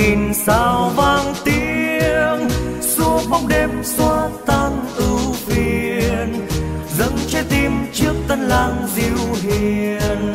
nghìn sao vang tiếng, xua bóng đêm xóa tan ưu phiền, dâng trái tim trước tân lang diệu hiền.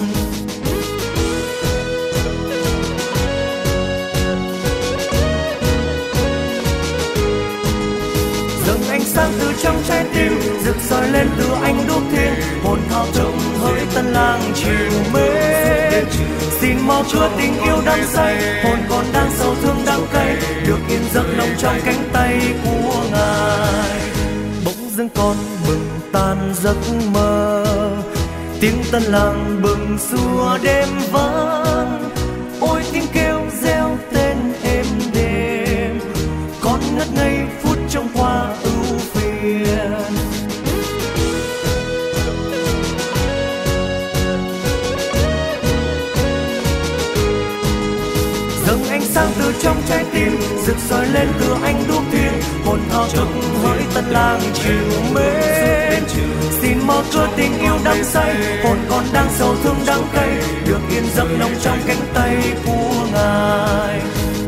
Dâng ánh sáng từ trong trái tim, rực soi lên từ ánh đuốc thiên, hồn thao thức hỡi tân lang chiều mến. Xin mau chứa tình yêu đắm say, hồn còn đang sầu thương đắng cay, được yên giấc nồng trong cánh tay của Ngài. Bỗng dưng con bừng tan giấc mơ, tiếng tân lang bừng xua đêm vắng. Ôi tiếng kêu reo tên êm đềm, con ngất ngây phút trong qua ưu phiền. Dâng ánh sáng từ trong trái tim, rực soi lên từ ánh đuốc thiên, hồn thao thức hỡi tân lang chiều mến. Xin mau chứa tình yêu đắm say, hồn còn đang sầu thương đắng cay, được yên giấc nồng trong cánh tay của Ngài.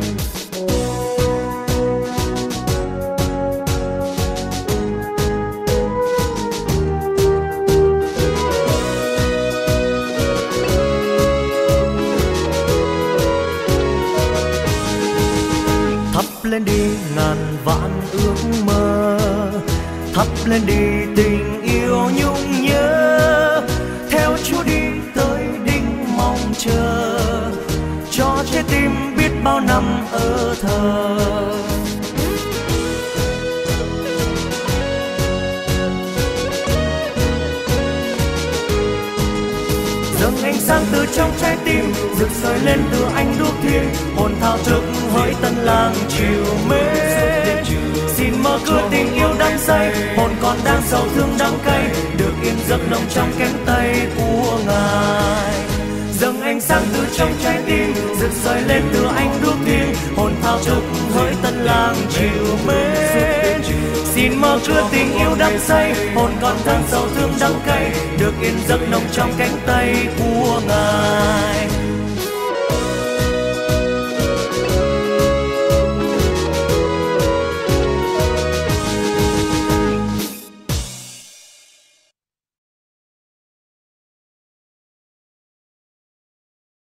Thắp lên đi ngàn vạn ước mơ, thắp lên đi tình yêu nhung nhớ, theo Chúa đi tới đỉnh mong chờ, cho trái tim biết bao năm ở thờ. Dâng ánh sáng từ trong trái tim, rực soi lên từ ánh đuốc thiên, hồn thao thức hỡi tân lang chiều mến. Xin mở cửa tình yêu đắm say, hồn còn đang sầu thương đắng cay, được yên giấc nồng trong cánh tay của Ngài. Dâng ánh sáng từ trong trái tim, rực soi lên từ ánh đuốc thiên, hồn thao thức hỡi tân lang chiều mến. Xin mở cửa tình yêu đắm say, hồn còn đang sầu thương đắng cay, được yên giấc nồng trong cánh tay của Ngài.